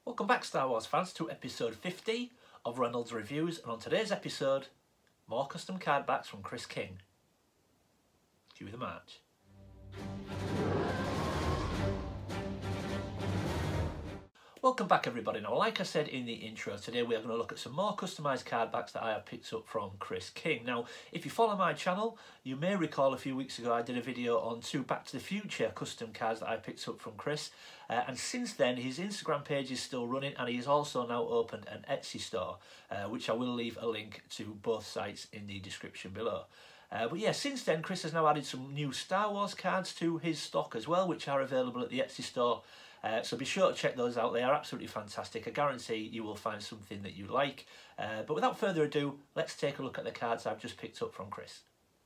Welcome back, Star Wars fans, to episode 50 of Reynolds Reviews, and on today's episode, more custom card backs from Chris King. Cue the march. Welcome back, everybody. Now, like I said in the intro, today we are going to look at some more customised card backs that I have picked up from Chris King. Now, if you follow my channel, you may recall a few weeks ago I did a video on 2 Back to the Future custom cards that I picked up from Chris. And since then, his Instagram page is still running, and he's also now opened an Etsy store, which I will leave a link to both sites in the description below. But yeah, since then, Chris has now added some new Star Wars cards to his stock as well, which are available at the Etsy store. So be sure to check those out. They are absolutely fantastic. I guarantee you will find something that you like. But without further ado, let's take a look at the cards I've just picked up from Chris.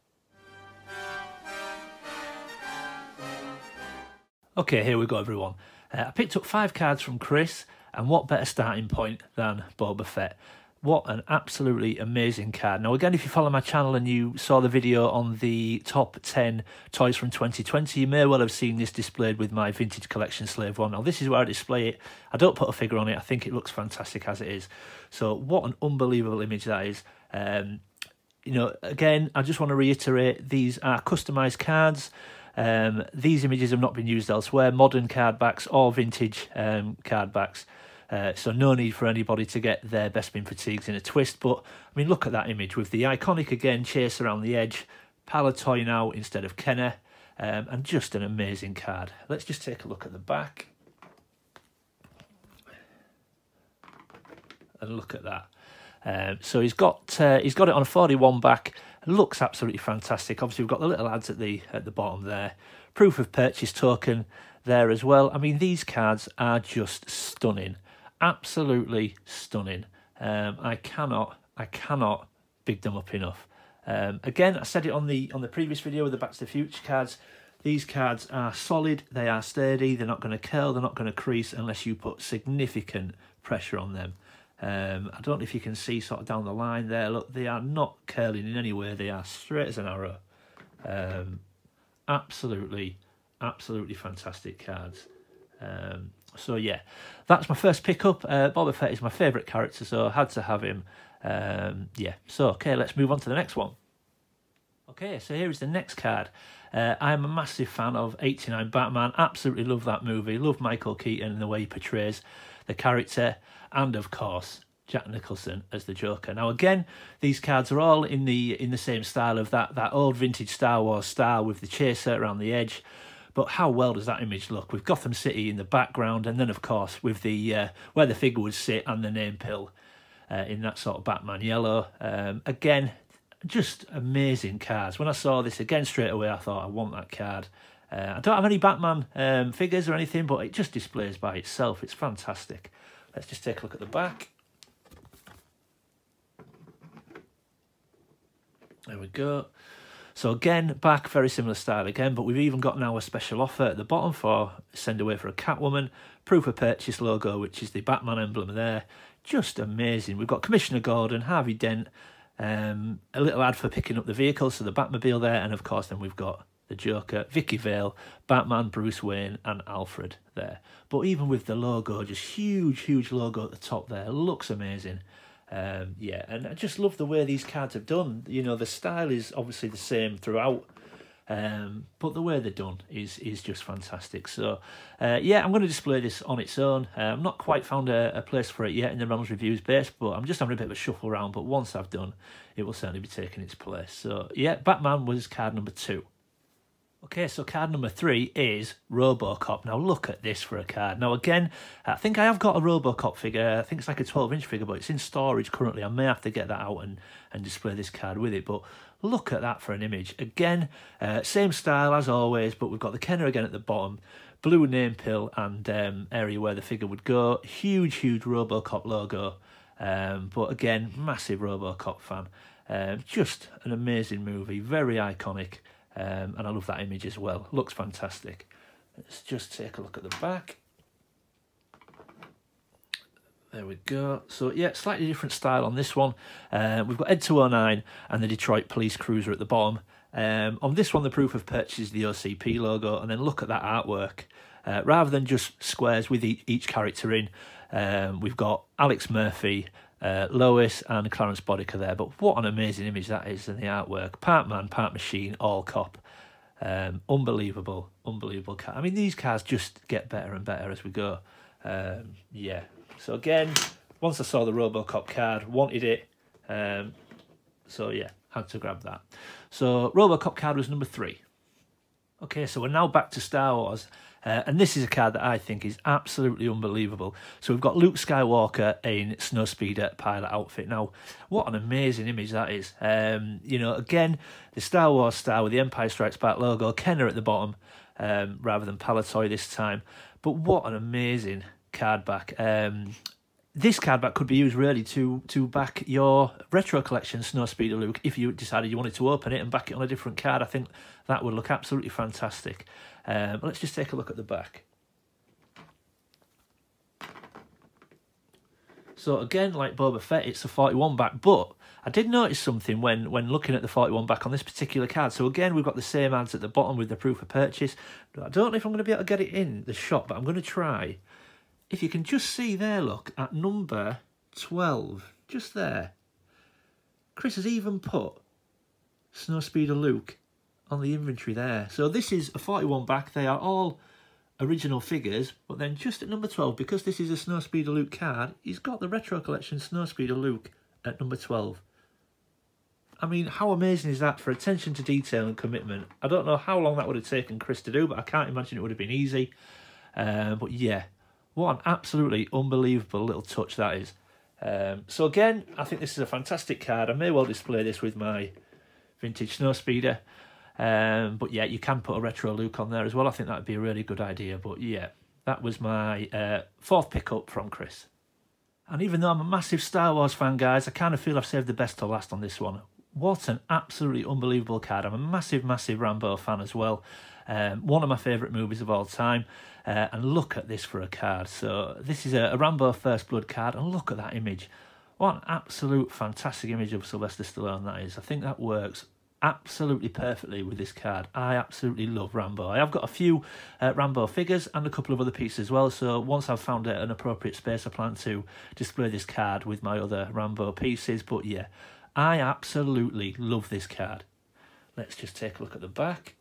Okay, here we go, everyone. I picked up 5 cards from Chris, and what better starting point than Boba Fett. What an absolutely amazing card. Now, again, if you follow my channel and you saw the video on the top 10 toys from 2020, you may well have seen this displayed with my Vintage Collection Slave 1. Now, this is where I display it. I don't put a figure on it. I think it looks fantastic as it is. So, what an unbelievable image that is. You know, again, I just want to reiterate, these are customised cards. These images have not been used elsewhere, modern card backs or vintage card backs. So no need for anybody to get their Bespin fatigues in a twist. But, I mean, look at that image with the iconic, again, chase around the edge. Palatoy now instead of Kenner. And just an amazing card. Let's just take a look at the back. And look at that. So he's got it on a 41 back. Looks absolutely fantastic. Obviously, we've got the little ads at the bottom there. Proof of purchase token there as well. I mean, these cards are just stunning. Absolutely stunning. I cannot big them up enough. Again, I said it on the previous video with the Back to the Future cards. These cards are solid. They are sturdy. They're not going to curl. They're not going to crease unless you put significant pressure on them. I don't know if you can see sort of down the line there. Look, they are not curling in any way. They are straight as an arrow. Absolutely fantastic cards. So yeah, that's my first pickup. Boba Fett is my favourite character, so I had to have him. Yeah, so okay, let's move on to the next one. Okay, so here is the next card. I am a massive fan of 89 Batman. Absolutely love that movie. Love Michael Keaton and the way he portrays the character, and of course Jack Nicholson as the Joker. Now again, these cards are all in the same style of that old vintage Star Wars style with the chaser around the edge. But how well does that image look with Gotham City in the background, and then of course with the where the figure would sit and the name pill in that sort of Batman yellow. Again, just amazing cards. When I saw this again straight away, I thought I want that card. I don't have any Batman figures or anything, but it just displays by itself. It's fantastic. Let's just take a look at the back. There we go. So again, back, very similar style again, but we've even got now a special offer at the bottom for send away for a Catwoman. Proof of purchase logo, which is the Batman emblem there. Just amazing. We've got Commissioner Gordon, Harvey Dent, a little ad for picking up the vehicle, so the Batmobile there, and of course then we've got the Joker, Vicky Vale, Batman, Bruce Wayne and Alfred there. But even with the logo, just huge logo at the top there, looks amazing. Yeah, and I just love the way these cards have done. You know, the style is obviously the same throughout, but the way they're done is just fantastic. So, yeah, I'm going to display this on its own. I've not quite found a place for it yet in the Reynolds Reviews base, but I'm just having a bit of a shuffle around. But once I've done, it will certainly be taking its place. So, yeah, Batman was card number 2. Okay, so card number 3 is Robocop. Now look at this for a card. Now again, I think I have got a Robocop figure. I think it's like a 12-inch figure, but it's in storage currently. I may have to get that out and display this card with it. But look at that for an image. Again, same style as always, but we've got the Kenner again at the bottom. Blue name pill and area where the figure would go. Huge Robocop logo. But again, massive Robocop fan. Just an amazing movie, very iconic. And I love that image as well. Looks fantastic. Let's just take a look at the back. There we go. So yeah, slightly different style on this one. We've got Ed 209 and the Detroit Police Cruiser at the bottom. On this one, the proof of purchase is the OCP logo, and then look at that artwork. Rather than just squares with each character in, We've got Alex Murphy, Lois and Clarence Bodicker there, but what an amazing image that is, and the artwork. Part man, part machine, all cop. Unbelievable car. I mean, these cars just get better and better as we go. Yeah. So again, once I saw the RoboCop card, wanted it. So yeah, had to grab that. So RoboCop card was number 3. Okay, so we're now back to Star Wars. And this is a card that I think is absolutely unbelievable. So we've got Luke Skywalker in Snowspeeder pilot outfit. Now, what an amazing image that is. You know, again, the Star Wars star with the Empire Strikes Back logo, Kenner at the bottom, rather than Palatoy this time. But what an amazing card back. This card back could be used really to back your retro collection Snowspeeder Luke. If you decided you wanted to open it and back it on a different card, I think that would look absolutely fantastic. Let's just take a look at the back. So again, like Boba Fett, it's a 41 back, but I did notice something when looking at the 41 back on this particular card. So again, we've got the same ads at the bottom with the proof of purchase. I don't know if I'm going to be able to get it in the shot, but I'm going to try. If you can just see there, look, at number 12, just there, Chris has even put Snowspeeder Luke on the inventory there. So this is a 41 back. They are all original figures, but then just at number 12, because this is a Snowspeeder Luke card, he's got the Retro Collection Snowspeeder Luke at number 12. I mean, how amazing is that for attention to detail and commitment? I don't know how long that would have taken Chris to do, but I can't imagine it would have been easy. But yeah, what an absolutely unbelievable little touch that is. So again, I think this is a fantastic card. I may well display this with my vintage Snowspeeder. But yeah, you can put a retro Luke on there as well. I think that would be a really good idea. But yeah, that was my 4th pickup from Chris. And even though I'm a massive Star Wars fan, guys, I kind of feel I've saved the best to last on this one. What an absolutely unbelievable card. I'm a massive, massive Rambo fan as well. One of my favourite movies of all time. And look at this for a card. So this is a Rambo First Blood card, and look at that image. What an absolute fantastic image of Sylvester Stallone that is. I think that works absolutely perfectly with this card. I absolutely love Rambo. I have got a few Rambo figures and a couple of other pieces as well, so once I've found an appropriate space, I plan to display this card with my other Rambo pieces. But yeah, I absolutely love this card. Let's just take a look at the back.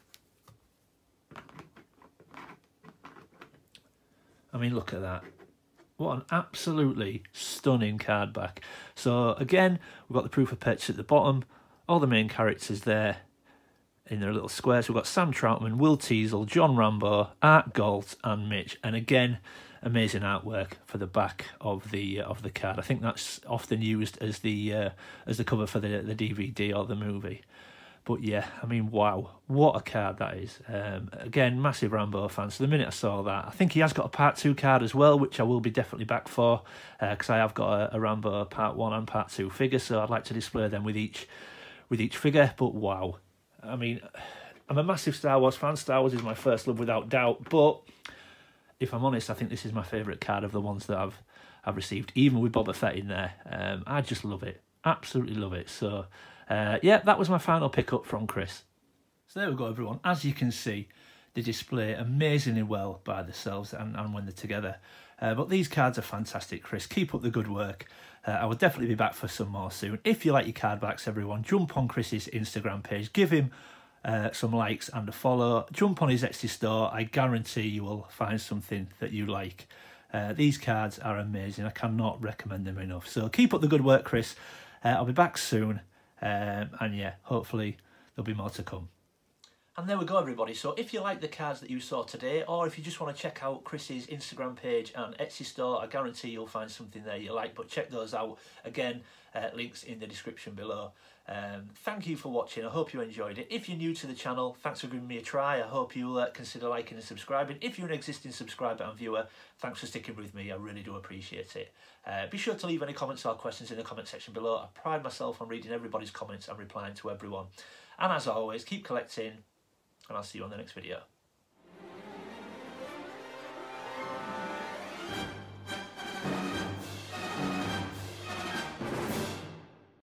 I mean, look at that. What an absolutely stunning card back. So again, we've got the proof of purchase at the bottom. All the main characters there in their little squares. We've got Sam Troutman, Will Teasel, John Rambo, Art Galt, and Mitch. And again, amazing artwork for the back of the card. I think that's often used as the cover for the DVD or the movie. But yeah, I mean, wow, what a card that is. Again, massive Rambo fan. So the minute I saw that, I think he has got a Part 2 card as well, which I will be definitely back for, because I have got a Rambo Part 1 and Part 2 figure, so I'd like to display them with each figure. But wow, I mean, I'm a massive Star Wars fan. Star Wars is my first love without doubt. But if I'm honest, I think this is my favourite card of the ones that I've received, even with Boba Fett in there. I just love it, absolutely love it. So. Yeah, that was my final pickup from Chris. So there we go, everyone. As you can see, they display amazingly well by themselves and when they're together. But these cards are fantastic, Chris. Keep up the good work. I will definitely be back for some more soon. If you like your card backs, everyone, jump on Chris's Instagram page. Give him some likes and a follow. Jump on his Etsy store. I guarantee you will find something that you like. These cards are amazing. I cannot recommend them enough. So keep up the good work, Chris. I'll be back soon. And yeah, hopefully there'll be more to come. And there we go, everybody. So if you like the cards that you saw today, or if you just want to check out Chris's Instagram page and Etsy store, I guarantee you'll find something there you like. But check those out. Again, links in the description below. Thank you for watching. I hope you enjoyed it. If you're new to the channel, thanks for giving me a try. I hope you'll consider liking and subscribing. If you're an existing subscriber and viewer, thanks for sticking with me. I really do appreciate it. Be sure to leave any comments or questions in the comment section below. I pride myself on reading everybody's comments and replying to everyone. And as always, keep collecting, and I'll see you on the next video.